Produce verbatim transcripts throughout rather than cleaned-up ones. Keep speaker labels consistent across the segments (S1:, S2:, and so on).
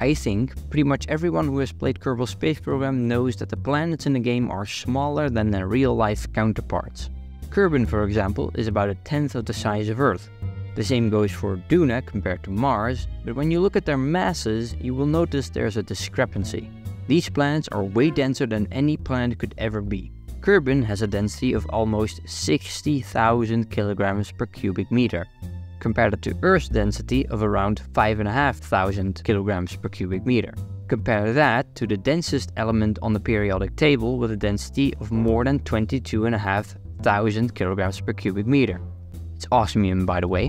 S1: I think pretty much everyone who has played Kerbal Space Program knows that the planets in the game are smaller than their real-life counterparts. Kerbal, for example, is about a tenth of the size of Earth. The same goes for Duna compared to Mars, but when you look at their masses, you will notice there's a discrepancy. These planets are way denser than any planet could ever be. Kerbal has a density of almost sixty thousand kilograms per cubic meter, compared to Earth's density of around five thousand five hundred kilograms per cubic meter. Compare that to the densest element on the periodic table with a density of more than twenty-two thousand five hundred kilograms per cubic meter. It's osmium, by the way.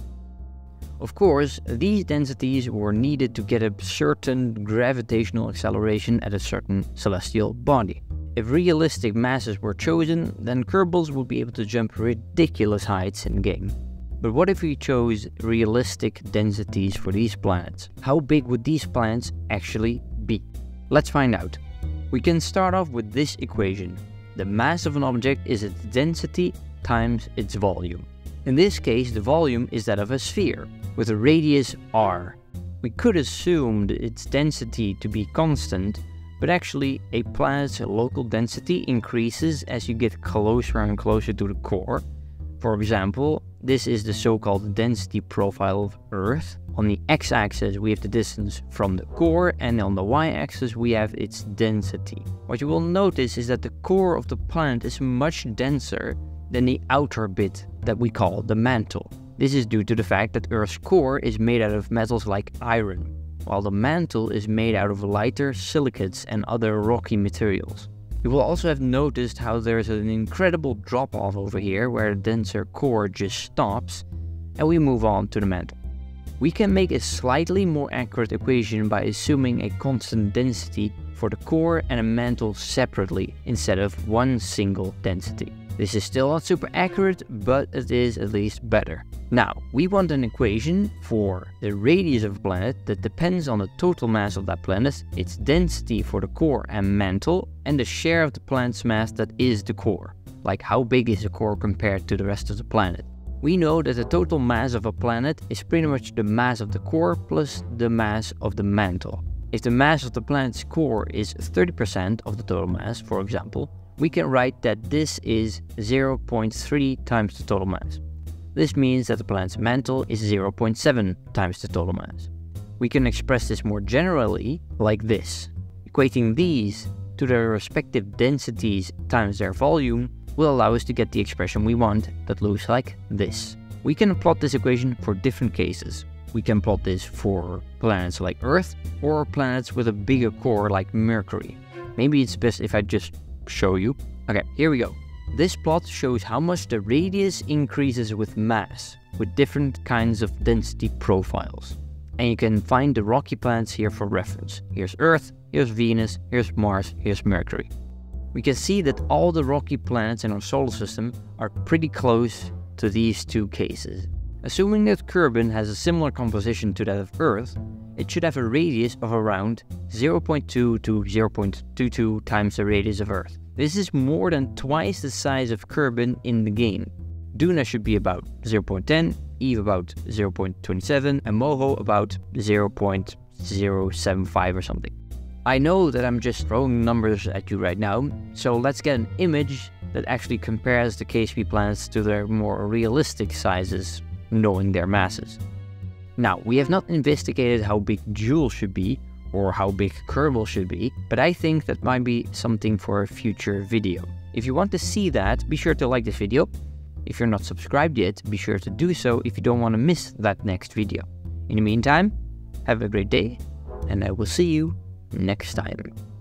S1: Of course, these densities were needed to get a certain gravitational acceleration at a certain celestial body. If realistic masses were chosen, then Kerbals would be able to jump ridiculous heights in the game. But what if we chose realistic densities for these planets? How big would these planets actually be? Let's find out. We can start off with this equation. The mass of an object is its density times its volume. In this case, the volume is that of a sphere, with a radius r. We could assume its density to be constant, but actually a planet's local density increases as you get closer and closer to the core. For example, this is the so-called density profile of Earth. On the x-axis we have the distance from the core, and on the y-axis we have its density. What you will notice is that the core of the planet is much denser than the outer bit that we call the mantle. This is due to the fact that Earth's core is made out of metals like iron, while the mantle is made out of lighter silicates and other rocky materials. You will also have noticed how there's an incredible drop-off over here where the denser core just stops and we move on to the mantle. We can make a slightly more accurate equation by assuming a constant density for the core and a mantle separately instead of one single density. This is still not super accurate, but it is at least better. Now, we want an equation for the radius of a planet that depends on the total mass of that planet, its density for the core and mantle, and the share of the planet's mass that is the core. Like how big is the core compared to the rest of the planet. We know that the total mass of a planet is pretty much the mass of the core plus the mass of the mantle. If the mass of the planet's core is thirty percent of the total mass, for example, we can write that this is zero point three times the total mass. This means that the planet's mantle is zero point seven times the total mass. We can express this more generally like this. Equating these to their respective densities times their volume will allow us to get the expression we want that looks like this. We can plot this equation for different cases. We can plot this for planets like Earth or planets with a bigger core like Mercury. Maybe it's best if I just show you. Okay, here we go. This plot shows how much the radius increases with mass, with different kinds of density profiles. And you can find the rocky planets here for reference. Here's Earth, here's Venus, here's Mars, here's Mercury. We can see that all the rocky planets in our solar system are pretty close to these two cases. Assuming that Kerbal has a similar composition to that of Earth, it should have a radius of around zero point two to zero point two two times the radius of Earth. This is more than twice the size of Kerbal in the game. Duna should be about zero point one zero, Eve about zero point two seven, and Moho about zero point zero seven five or something. I know that I'm just throwing numbers at you right now, so let's get an image that actually compares the K S P planets to their more realistic sizes, knowing their masses. Now, we have not investigated how big Joule should be, or how big Kerbal should be, but I think that might be something for a future video. If you want to see that, be sure to like this video. If you're not subscribed yet, be sure to do so if you don't want to miss that next video. In the meantime, have a great day, and I will see you next time.